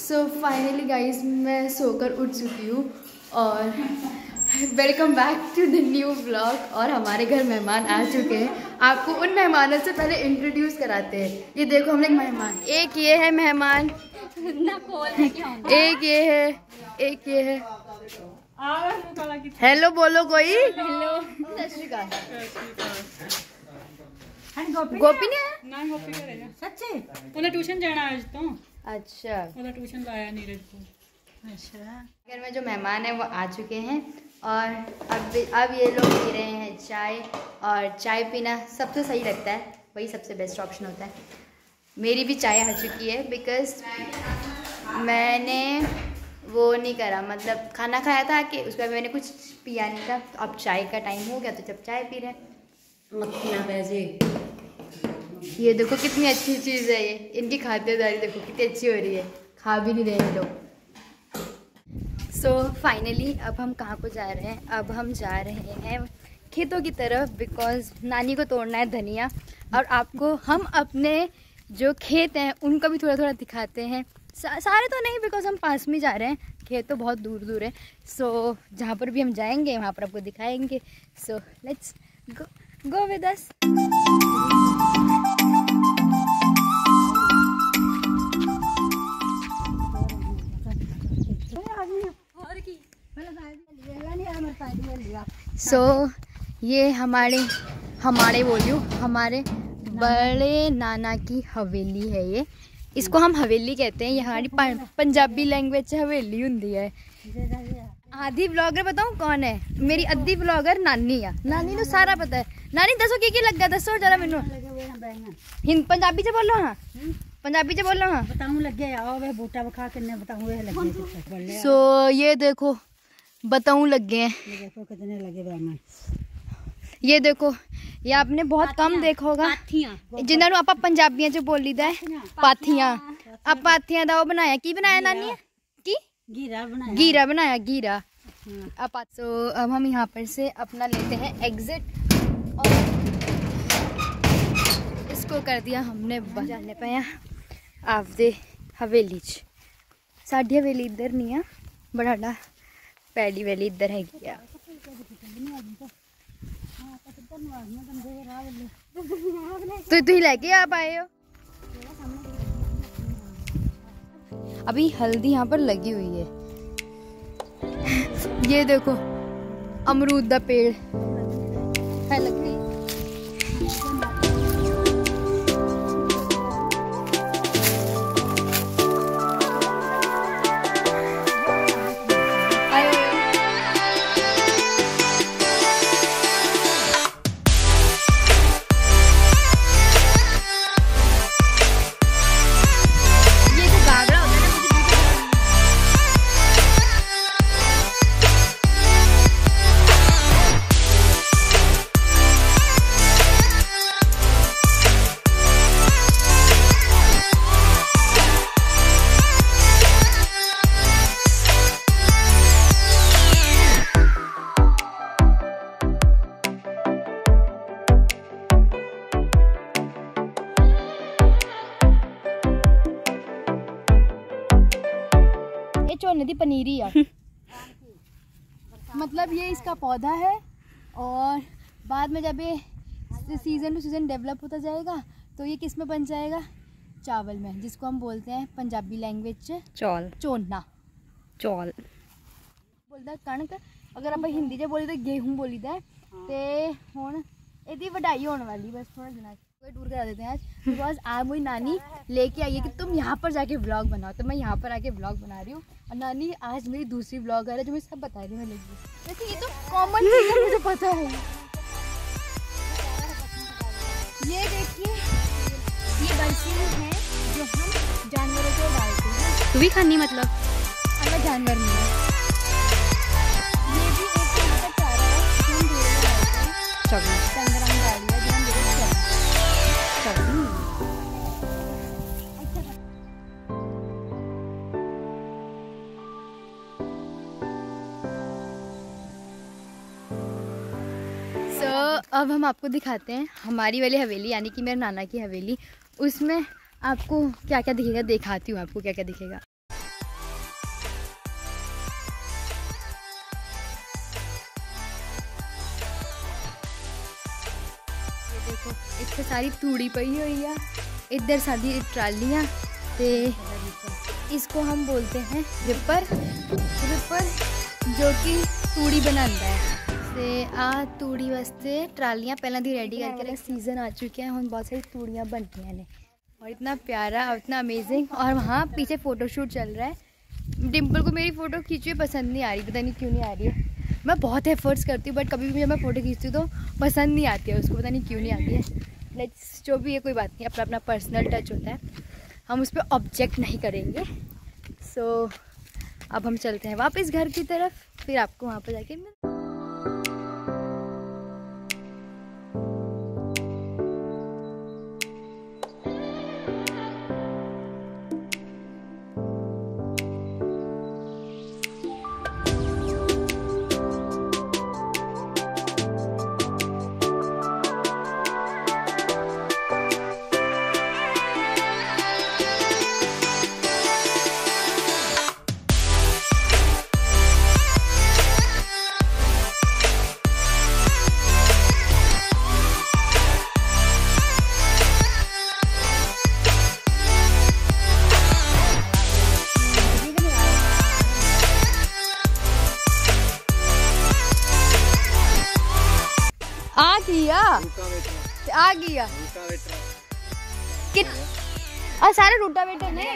So finally guys मैं सोकर उठ चुकी हूँ और welcome back to the new vlog. और हमारे घर मेहमान आ चुके हैं। आपको उन मेहमानों से पहले इंट्रोड्यूस कराते हैं। ये देखो हम लोग मेहमान, एक ये है मेहमान, एक ये है। हेलो बोलो कोई। हेलो सत श्री अकाल। गोपी ने ना गोपी करेगा सच्चे उन्हें ट्यूशन जाना आज तो। अच्छा उन्हें ट्यूशन लाया नीरज को। अच्छा घर में जो मेहमान है वो आ चुके हैं और अब ये लोग पी रहे हैं चाय। और चाय पीना सबसे सही लगता है, वही सबसे बेस्ट ऑप्शन होता है। मेरी भी चाय आ चुकी है बिकॉज मैंने वो नहीं करा, मतलब खाना खाया था कि उसके बाद मैंने कुछ पिया नहीं था। तो अब चाय का टाइम हो गया तो जब चाय पी रहे हैं। मक्खियाँ वैसे ये देखो कितनी अच्छी चीज़ है ये, इनकी खातिरदारी देखो कितनी अच्छी हो रही है, खा भी नहीं रहे हैं लोग। सो फाइनली अब हम कहाँ को जा रहे हैं? अब हम जा रहे हैं खेतों की तरफ बिकॉज नानी को तोड़ना है धनिया। और आपको हम अपने जो खेत हैं उनका भी थोड़ा थोड़ा दिखाते हैं। सारे तो नहीं बिकॉज हम पास में जा रहे हैं, खेत तो बहुत दूर दूर है। सो जहाँ पर भी हम जाएंगे वहाँ पर आपको दिखाएंगे। So let's go with us. सो ये हमारे बोलियो हमारे बड़े नाना की हवेली है ये। इसको हम हवेली कहते हैं। ये हमारी पंजाबी लैंग्वेज से हवेली होती है। आधी ब्लॉगर बताऊं कौन है? मेरी अद्धी ब्लॉगर नानी है। नानी तो सारा पता है। नानी दसो की लग गया, दसो जरा मैनू हिंद पंजाबी से बोलो। हाँ पंजाबी से बोलो। हाँ बताऊं लगे आओ वे बूटा बखा कितने बताऊं वे लगे। सो ये देखो बताऊं लगे हैं, देखो कितने लगे बैंगन। ये देखो ये आपने बहुत कम देखा होगा जिन्होंने आप पंजाबियों च बोली दा पाथियां। अब पाथियां दा वो बनाया की बनाया नानी की गीरा बनाया गीरा। तो अब हम यहाँ पर से अपना लेते हैं एग्जिट और इसको कर दिया हमने जाने पाया आपदे हवेली च। साडी हवेली इधर नहीं है, बड़ा पैड़ी वैली इधर है। तो तुम लेके आप आए हो। अभी हल्दी यहाँ पर लगी हुई है। ये देखो अमरूद का पेड़ है लकड़ी। झोने दी पनीरी है मतलब ये इसका पौधा है। और बाद में जब ये सीज़न टू सीज़न डेवलप होता जाएगा तो ये किस में बन जाएगा? चावल में, जिसको हम बोलते हैं पंजाबी लैंग्वेज से चौल। चोना चौल बोलता है कणक। अगर आप हिंदी च बोली तो गेहूं बोली दा। ते हुण इहदी वडाई होने वाली बस थोड़ा दिनों। टूर करा देते हैं आज बिकॉज आज मेरी नानी लेके आई है कि तुम यहाँ पर जाके व्लॉग बनाओ। तो मैं यहाँ पर आके व्लॉग बना रही हूँ। और नानी आज मेरी दूसरी व्लॉग आ रहा है जो मैं सब बता रही हूँ। वैसे ये तो कॉमन चीज़ है, मुझे पता है। ये देखिए ये बर्फी है जो हम जानवरों को डालते हैं। तू भी खानी मतलब अलग जानवर नहीं है। ये भी एक चीज़ का चारा है जो हम दूर डालते हैं। चॉकलेट संग्राम डाली है जो हम अब हम आपको दिखाते हैं हमारी वाली हवेली यानी कि मेरे नाना की हवेली। उसमें आपको क्या क्या दिखेगा दिखाती हूँ आपको क्या क्या दिखेगा। इतने सारी तूड़ी पई हुई है, इधर सारी ट्रालियाँ, ते इसको हम बोलते हैं रिपर जो कि तूड़ी बनाता है। ते आ तूड़ी वास्ते ट्रालियाँ पहले दी रेडी करके रख, सीजन आ चुके हैं, हम बहुत सारी तूड़ियाँ बनती हैं और इतना प्यारा और इतना अमेजिंग। और वहाँ पीछे फ़ोटोशूट चल रहा है। डिम्पल को मेरी फ़ोटो खींची पसंद नहीं आ रही, पता नहीं क्यों नहीं आ रही है। मैं बहुत एफर्ट्स करती हूँ बट कभी भी जब मैं फ़ोटो खींचती हूँ तो पसंद नहीं आती है उसको, पता नहीं क्यों नहीं आती है। लेट्स जो भी है कोई बात नहीं, अपना अपना पर्सनल टच होता है, हम उस पर ऑब्जेक्ट नहीं करेंगे। सो अब हम चलते हैं वापस घर की तरफ, फिर आपको वहाँ पर जाके आ गया और सारे रूटावेटर ने